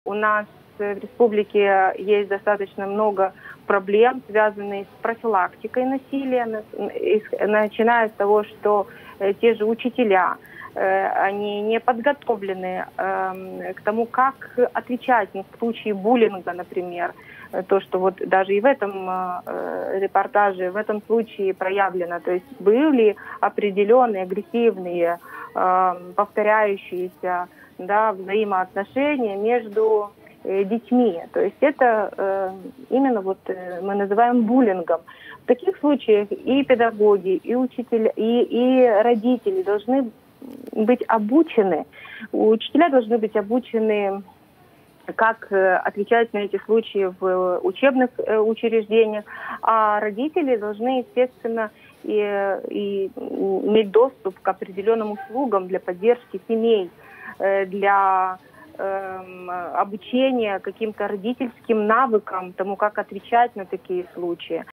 у нас в республике есть достаточно много проблем, связанных с профилактикой насилия, начиная с того, что те же учителя, они не подготовлены к тому, как отвечать в случае буллинга, например. То, что вот даже и в этом репортаже, в этом случае проявлено. То есть были определенные агрессивные, повторяющиеся, да, взаимоотношения между детьми. То есть это именно вот мы называем буллингом. В таких случаях и педагоги, и учителя, и родители должны быть обучены. Учителя должны быть обучены, как отвечать на эти случаи в учебных учреждениях, а родители должны, естественно, и иметь доступ к определенным услугам для поддержки семей, для обучения каким-то родительским навыкам, тому, как отвечать на такие случаи.